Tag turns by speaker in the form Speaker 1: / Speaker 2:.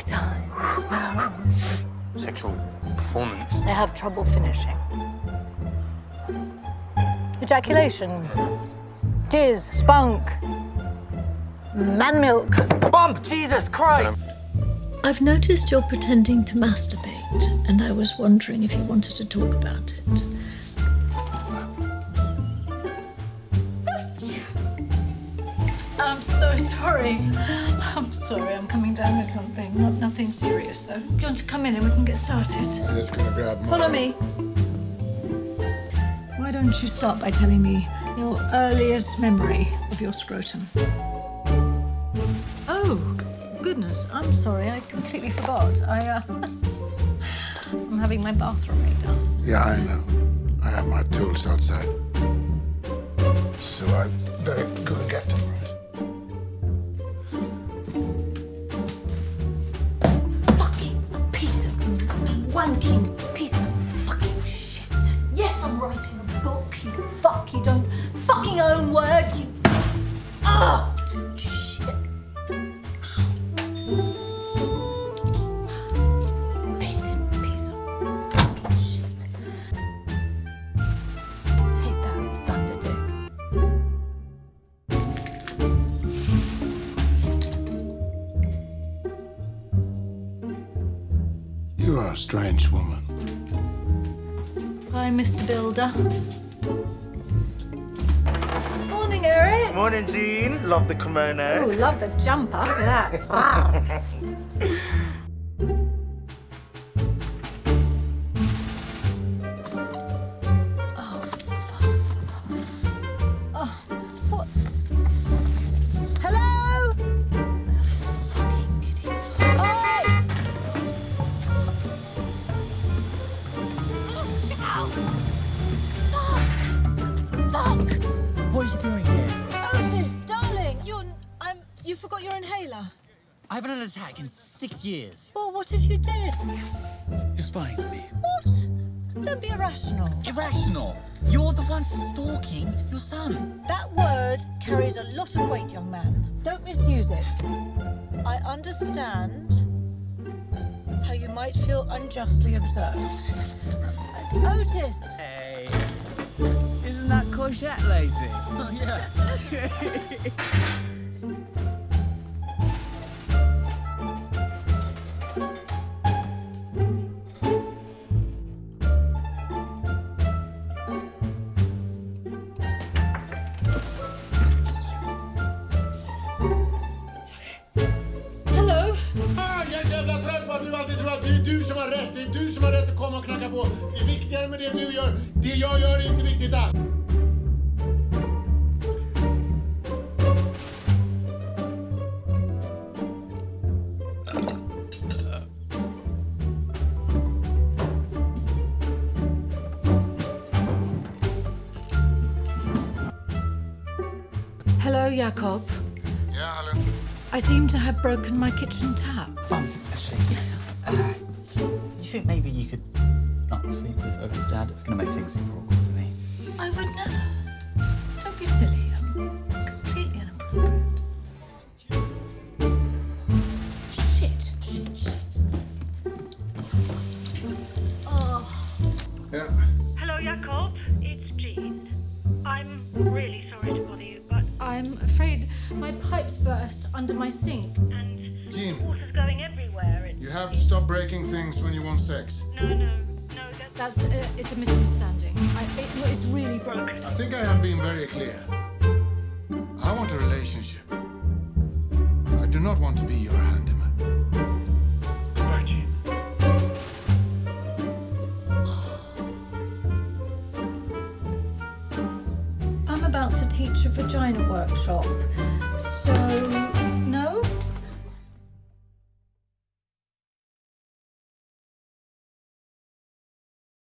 Speaker 1: time.
Speaker 2: Sexual performance.
Speaker 1: They have trouble finishing. Ejaculation, jizz, spunk, man milk.
Speaker 2: Bump! Jesus Christ!
Speaker 3: I've noticed you're pretending to masturbate, and I was wondering if you wanted to talk about it.
Speaker 1: I'm so sorry. I'm sorry, I'm coming down with something. Nothing serious, though. Do you want to come in and we can get started?
Speaker 4: I'm just gonna grab my...
Speaker 1: Follow me. Why don't you start by telling me your earliest memory of your scrotum? Oh, goodness, I'm sorry, I completely forgot. I'm having my bathroom redone.
Speaker 4: Yeah, I know. I have my tools outside. So I better go and get them, right?
Speaker 3: Fucking piece of wanking piece of fucking shit. Yes, I'm writing a book, you fuck. You don't fucking own words, you... Ah! Shit. Painted piece of shit. Take that, Thunderdick.
Speaker 4: You are a strange woman.
Speaker 1: Hi, Mr. Builder. Morning, Eric.
Speaker 2: Morning, Jean. Love the kimono.
Speaker 1: Oh, love the jumper. Look at that. Wow. Oh, fuck. Oh, what? Hello? Fucking idiot. Oh! Oh, shit house. Fuck!
Speaker 5: What are you doing here?
Speaker 1: Otis, darling, you forgot your inhaler.
Speaker 5: I haven't had an attack in 6 years.
Speaker 1: Well, what if you did?
Speaker 5: You're spying on me.
Speaker 1: What? Don't be irrational.
Speaker 5: Irrational. You're the one stalking your son.
Speaker 1: That word carries a lot of weight, young man. Don't misuse it. I understand how you might feel unjustly observed. Otis!
Speaker 5: Hey. Isn't that courgette lady? Oh, yeah.
Speaker 1: Hello?
Speaker 4: Jag är så jävla trött på att du alltid tror att det är du som har rätt. Det är du som har rätt att komma och knacka på. Det är viktigare med det du gör. Det jag gör är inte viktigt alls.
Speaker 1: Hello, Jakob.
Speaker 4: Ja, hallå.
Speaker 1: I seem to have broken my kitchen tap.
Speaker 5: Actually, do you think maybe you could not sleep with Otis' dad? It's going to make things super awkward for me.
Speaker 1: I would never. Don't be silly. I'm completely inappropriate. Shit. Oh.
Speaker 4: Ja.
Speaker 6: Hello, Jakob. It's Jean. I'm really sorry to bother you, but...
Speaker 1: I'm afraid my pipes burst under my sink.
Speaker 6: And
Speaker 4: Jean.
Speaker 6: water's going everywhere.
Speaker 4: You have to stop breaking things when you want sex.
Speaker 6: No,
Speaker 1: That's it's a misunderstanding. It's really broken.
Speaker 4: I think I am being very clear. I want a relationship. I do not want to be your handyman.
Speaker 6: Goodbye, Jean.
Speaker 1: I'm about to teach a vagina workshop.